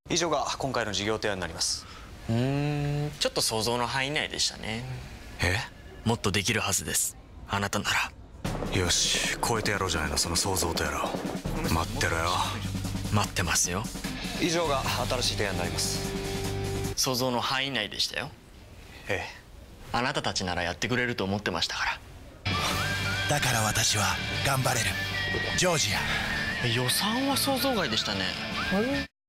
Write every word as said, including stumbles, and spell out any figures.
以上が今回の事業提案になります。 うーん、ちょっと想像の範囲内でしたね。 え？ もっとできるはずです、あなたなら。 よし、超えてやろうじゃないの、その想像とやらを。待ってろよ。 待ってますよ。 以上が新しい提案になります。 想像の範囲内でしたよ。 ええ。 あなたたちならやってくれると思ってましたから。 だから私は頑張れる。ジョージア。 予算は想像外でしたね。